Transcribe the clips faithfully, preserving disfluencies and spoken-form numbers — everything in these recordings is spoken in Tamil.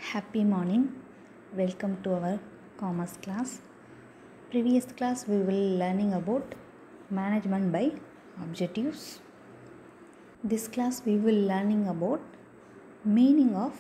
Happy morning. Welcome to our commerce class. Previous class we will learning about management by objectives. This class we will learning about meaning of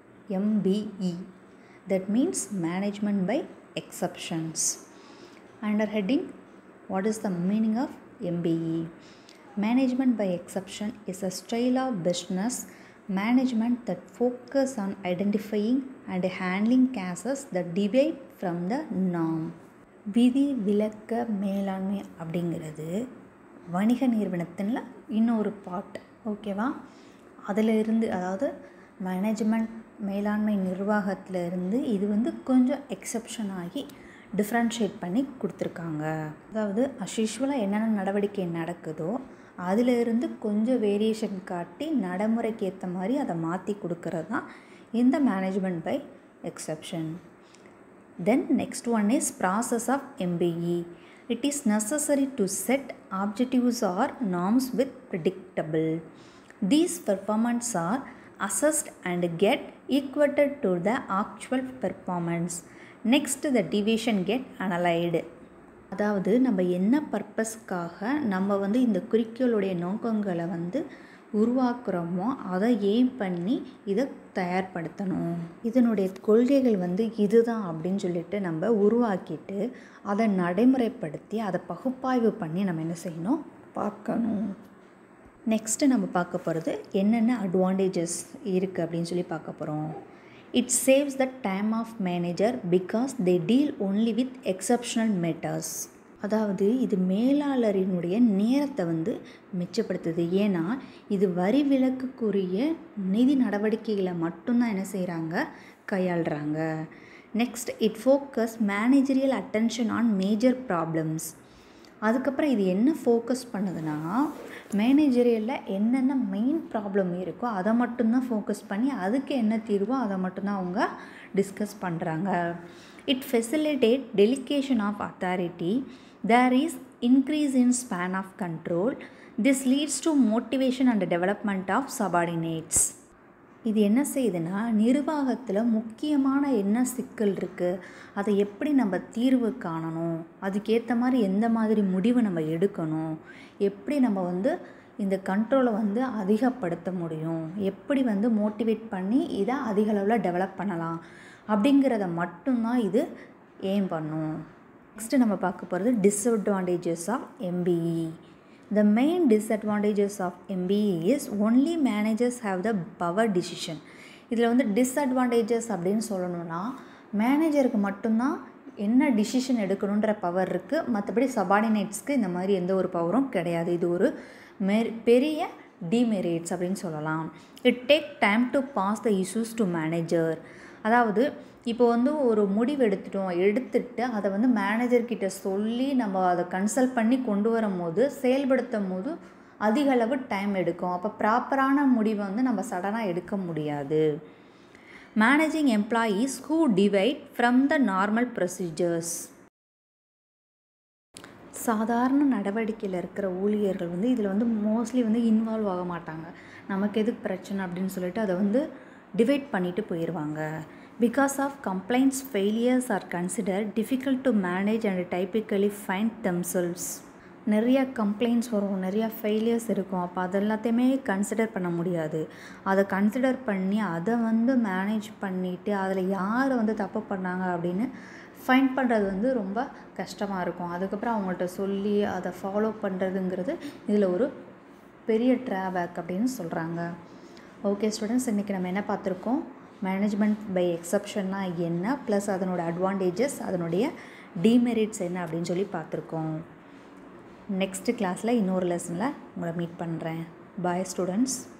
M B E. That means management by exceptions. Under heading, what is the meaning of M B E? Management by exception is a style of business management that focus on identifying and handling cases that deviate from the norm. விதி விலக்க மேலாண்மை அப்படிங்கிறது வணிக நிறுவனத்தில் இன்னொரு பார்ட், ஓகேவா? அதில் இருந்து, அதாவது மேனேஜ்மெண்ட் மேலாண்மை நிர்வாகத்தில் இருந்து இது வந்து கொஞ்சம் எக்ஸப்ஷன் ஆகி டிஃப்ரென்ஷியேட் பண்ணி கொடுத்துருக்காங்க. அதாவது அஸ்யூஷுவலாக என்னென்ன நடவடிக்கை நடக்குதோ அதில் இருந்து கொஞ்சம் வேரியேஷன் காட்டி நடைமுறைக்கு ஏற்ற மாதிரி அதை மாற்றி கொடுக்கறது தான் இந்த management by exception. Then next one is process of M B E. It is necessary to set objectives or norms with predictable. These performance are assessed and get equated to the actual performance. Next the deviation get analyzed. அதாவது நம்ம என்ன பர்பஸ்க்காக நம்ம வந்து இந்த குறிக்கோளுடைய நோக்கங்களை வந்து உருவாக்குறோமோ அதை எய்ம் பண்ணி இதை தயார்படுத்தணும். இதனுடைய கொள்கைகள் வந்து இதுதான் அப்படின்னு சொல்லிட்டு நம்ம உருவாக்கிட்டு அதை நடைமுறைப்படுத்தி அதை பகுப்பாய்வு பண்ணி நம்ம என்ன செய்யணும், பார்க்கணும். நெக்ஸ்ட்டு நம்ம பார்க்க போகிறது என்னென்ன அட்வான்டேஜஸ் இருக்குது அப்படின்னு சொல்லி பார்க்க போகிறோம். It saves the time of manager because they deal only with exceptional matters. அதாவது இது மேலாளரினுடைய நேரத்தை வந்து மிச்சப்படுத்துது. ஏன்னா இது வரி விலக்குக்குரிய நிதி நடவடிக்கைகளை மட்டும்தான் என்ன செய்கிறாங்க, கையாளுறாங்க. Next it focus managerial attention on major problems. அதுக்கப்புறம் இது என்ன ஃபோக்கஸ் பண்ணுதுன்னா, மேனேஜரியலில் என்னென்ன மெயின் ப்ராப்ளம் இருக்கோ அதை மட்டும்தான் ஃபோக்கஸ் பண்ணி அதுக்கு என்ன தீர்வோ அதை மட்டும்தான் அவங்க டிஸ்கஸ் பண்ணுறாங்க. It facilitate delegation of authority. There is increase in span of control. This leads to motivation and development of subordinates. இது என்ன செய்யுதுன்னா, நிர்வாகத்தில் முக்கியமான என்ன சிக்கல் இருக்குது, அதை எப்படி நம்ம தீர்வு காணணும், அதுக்கேற்ற மாதிரி எந்த மாதிரி முடிவு நம்ம எடுக்கணும், எப்படி நம்ம வந்து இந்த கண்ட்ரோலை வந்து அதிகப்படுத்த முடியும், எப்படி வந்து மோட்டிவேட் பண்ணி இதை அதிக அளவில் டெவலப் பண்ணலாம் அப்படிங்கிறத மட்டும்தான் இது எய்ம் பண்ணும். நெக்ஸ்ட்டு நம்ம பார்க்க போகிறது disadvantages of M B E. The main disadvantages of M B E is only managers have the power decision. இதில் வந்து டிஸ்அட்வான்டேஜஸ் அப்படின்னு சொல்லணும்னா, மேனேஜருக்கு மட்டும்தான் என்ன டிசிஷன் எடுக்கணுன்ற பவர் இருக்குது, மற்றபடி சபார்டினேட்ஸ்க்கு இந்த மாதிரி எந்த ஒரு பவரும் கிடையாது. இது ஒரு மெ பெரிய டிமெரிட்ஸ் அப்படின்னு சொல்லலாம். It take time to pass the issues to manager. அதாவது இப்போ வந்து ஒரு முடிவு எடுத்துட்டோம், எடுத்துட்டு அதை வந்து மேனேஜர்கிட்ட சொல்லி நம்ம அதை கன்சல்ட் பண்ணி கொண்டு வரும் போது செயல்படுத்தும் போது அதிக அளவு டைம் எடுக்கும். அப்போ ப்ராப்பரான முடிவை வந்து நம்ம சடனாக எடுக்க முடியாது. Managing employees who deviate from the normal procedures. சாதாரண நடவடிக்கையில் இருக்கிற ஊழியர்கள் வந்து இதில் வந்து மோஸ்ட்லி வந்து இன்வால்வ் ஆக மாட்டாங்க. நமக்கு எதுக்கு பிரச்சனை அப்படின்னு சொல்லிட்டு அதை வந்து டிவைட் பண்ணிட்டு போயிடுவாங்க. Because of complaints, failures are considered difficult to manage and typically find themselves. நிறையா கம்ப்ளைண்ட்ஸ் வரும், நிறையா ஃபெயிலியர்ஸ் இருக்கும். அப்போ அது எல்லாத்தையுமே கன்சிடர் பண்ண முடியாது. அதை கன்சிடர் பண்ணி அதை வந்து மேனேஜ் பண்ணிவிட்டு அதில் யார் வந்து தப்பு பண்ணாங்க அப்படின்னு ஃபைண்ட் பண்ணுறது வந்து ரொம்ப கஷ்டமாக இருக்கும். அதுக்கப்புறம் அவங்கள்ட்ட சொல்லி அதை ஃபாலோ பண்ணுறதுங்கிறது இதில் ஒரு பெரிய ட்ராபேக் அப்படின்னு சொல்கிறாங்க. ஓகே ஸ்டூடெண்ட்ஸ், இன்றைக்கி நம்ம என்ன பார்த்துருக்கோம், மேனேஜ்மெண்ட் பை எக்ஸப்ஷன்னா என்ன, ப்ளஸ் அதனோட அட்வான்டேஜஸ், அதனுடைய டிமெரிட்ஸ் என்ன அப்படின்னு சொல்லி பார்த்துருக்கோம். நெக்ஸ்ட்டு கிளாஸில் இன்னொரு லெசனில் உங்களை மீட் பண்ணுறேன். Bye students.